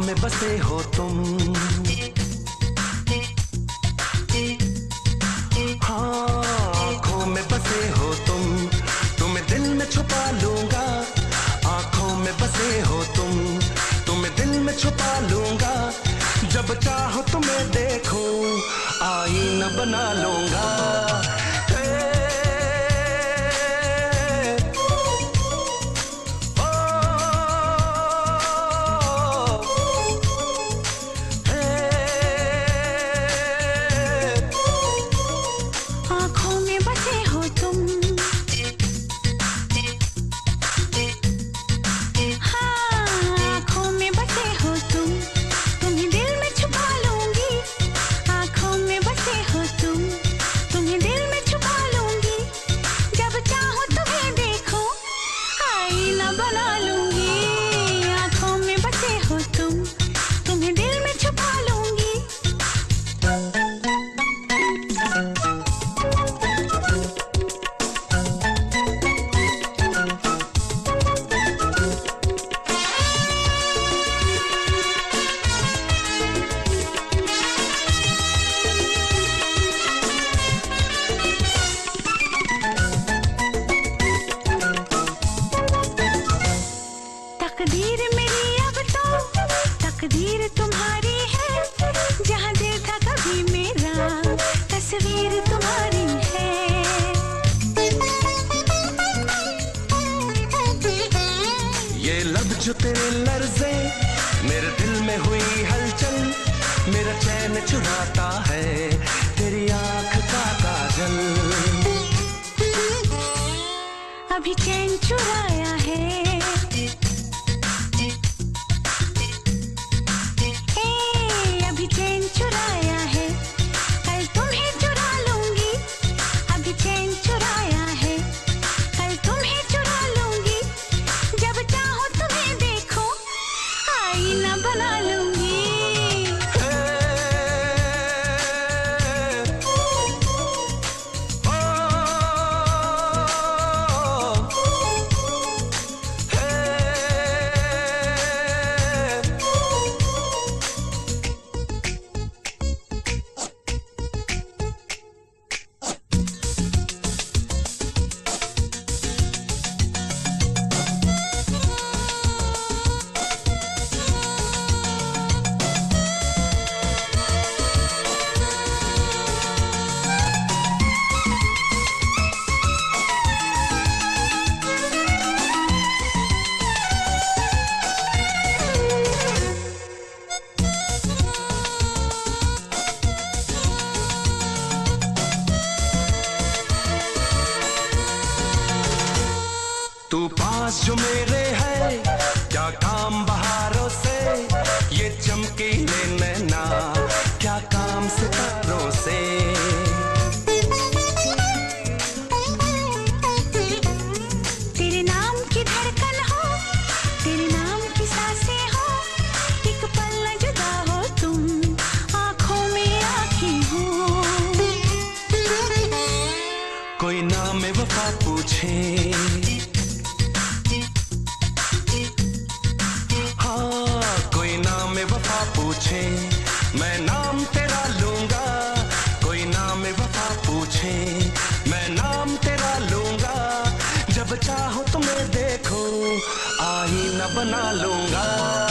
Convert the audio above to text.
में बसे हो तुम, हाँ आँखों में बसे हो तुम, तुम्हें दिल में छुपा लूंगा। आँखों में बसे हो तुम, तुम्हें दिल में छुपा लूंगा। जब चाहो तुम्हें देखूं, आईना बना लूंगा। तकदीर मेरी अब तो तकदीर तुम्हारी है, जहाँ दिल था कभी मेरा तस्वीर तुम्हारी है। ये लब जो तेरे लर्ज़े, मेरे दिल में हुई हलचल, मेरा चैन चुराता है तेरी आँख का काजल। अभी चैन चुराया है, बना लूंगी। तू पास जो मेरे है, क्या काम बहारों से, ये चमकीले नैना क्या काम सितारों से। तेरे नाम की धड़कन हो, तेरे नाम की सांसें हो, एक पल न जुदा हो तुम, आँखों में आँखें हो। कोई नाम वफा पूछे, पूछे मैं नाम तेरा लूंगा। कोई नाम वफा पूछे मैं नाम तेरा लूंगा। जब चाहो तुम्हें देखो, आईना बना लूंगा।